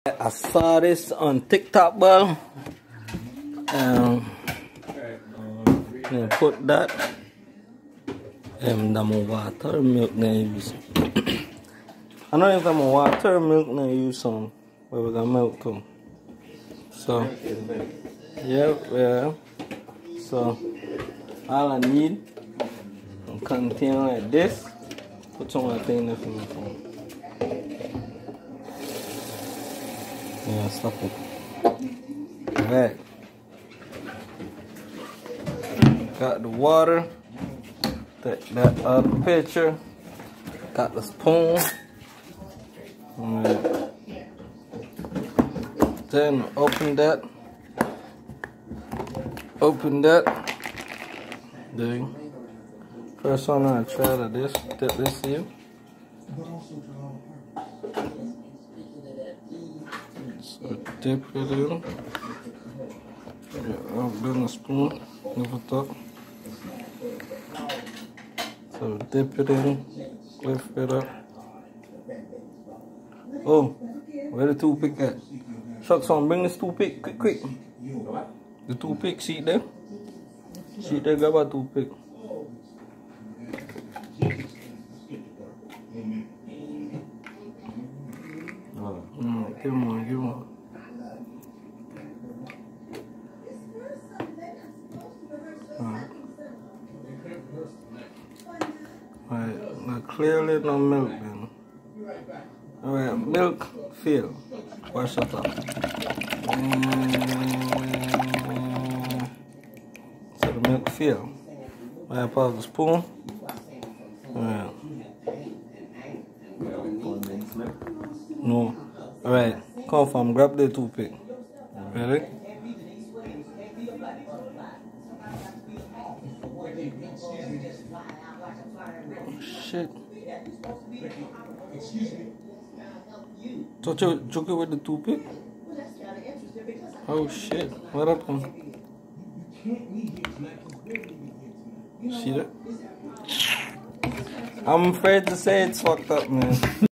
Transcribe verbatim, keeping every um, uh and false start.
I saw this on TikTok, bro. Um, and put that and um, water milk na use. I know if I'm water milk na use some, but we got milk too. So, yeah, yeah. So, all I need a container like this. Put some of the thing in for my phone. Yeah, stop it. Alright. Got the water. Take that out of the pitcher. Got the spoon. Alright. Then open that. Open that. There. First one I try to this. Dip this here. So dip it in. Yeah, open the spoon. Lift it up. So dip it in. Lift it up. Oh, where the toothpick at? Shucks on, bring this toothpick quick, quick. The toothpick, see it there? See it there, grab a toothpick. Mm, give him one, give him one. Alright. Alright, now clearly no milk then. Alright, milk fill. Wash that up. Mm, so the milk fill. I put the spoon. Alright. No. Alright, come from grab the toothpick. Ready? Shit. So you choke it with the toothpick? Oh shit. What happened? See that? I'm afraid to say it's fucked up, man.